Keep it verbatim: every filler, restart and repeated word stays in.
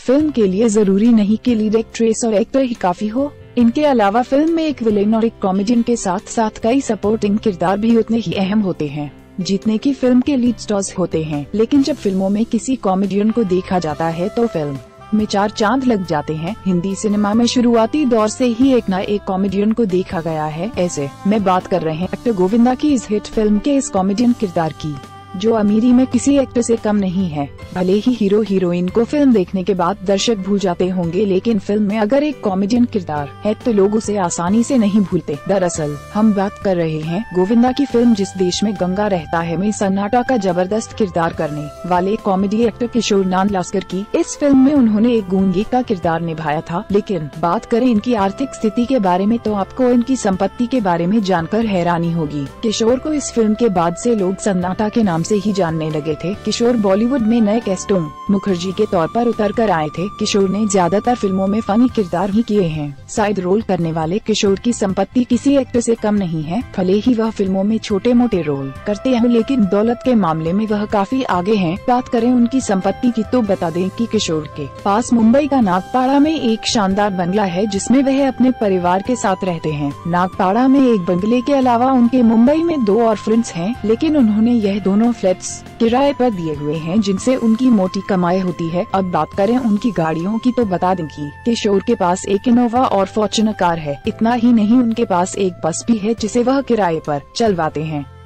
Film के लिए जरूरी नहीं कि लीड एक्ट्रेस और एक्टर ही काफी हो। इनके अलावा फिल्म में एक विलेन और एक कॉमेडियन के साथ साथ कई सपोर्टिंग किरदार भी उतने ही अहम होते हैं जितने की फिल्म के लीड स्टार्स होते हैं। लेकिन जब फिल्मों में किसी कॉमेडियन को देखा जाता है तो फिल्म में चार चांद लग जाते हैं। हिंदी सिनेमा में शुरुआती दौर से ही एक न एक कॉमेडियन को देखा गया है। ऐसे में बात कर रहे हैं एक्टर गोविंदा की इस हिट फिल्म के इस कॉमेडियन किरदार की, जो अमीरी में किसी एक्टर से कम नहीं है। भले ही हीरो हीरोइन को फिल्म देखने के बाद दर्शक भूल जाते होंगे, लेकिन फिल्म में अगर एक कॉमेडियन किरदार है तो लोग उसे आसानी से नहीं भूलते। दरअसल हम बात कर रहे हैं गोविंदा की फिल्म जिस देश में गंगा रहता है में सन्नाटा का जबरदस्त किरदार करने वाले कॉमेडी एक्टर किशोर नांदलास्कर की। इस फिल्म में उन्होंने एक गूंगे का किरदार निभाया था। लेकिन बात करें इनकी आर्थिक स्थिति के बारे में तो आपको इनकी संपत्ति के बारे में जानकर हैरानी होगी। किशोर को इस फिल्म के बाद से लोग सन्नाटा के नाम से ही जानने लगे थे। किशोर बॉलीवुड में नए कैस्टों मुखर्जी के तौर पर उतर कर आए थे। किशोर ने ज्यादातर फिल्मों में फनी किरदार ही किए हैं। साइड रोल करने वाले किशोर की संपत्ति किसी एक्टर से कम नहीं है। भले ही वह फिल्मों में छोटे मोटे रोल करते हैं, लेकिन दौलत के मामले में वह काफी आगे हैं। बात करें उनकी संपत्ति की तो बता दें कि किशोर के पास मुंबई का नागपाड़ा में एक शानदार बंगला है जिसमें वह अपने परिवार के साथ रहते हैं। नागपाड़ा में एक बंगले के अलावा उनके मुंबई में दो और फ्रेंड्स हैं, लेकिन उन्होंने यह दोनों फ्लैट्स किराए पर दिए हुए हैं जिनसे उनकी मोटी कमाई होती है। अब बात करें उनकी गाड़ियों की तो बता दें कि किशोर के पास एक इनोवा और फॉर्च्यूनर कार है। इतना ही नहीं, उनके पास एक बस भी है जिसे वह किराए पर चलवाते हैं।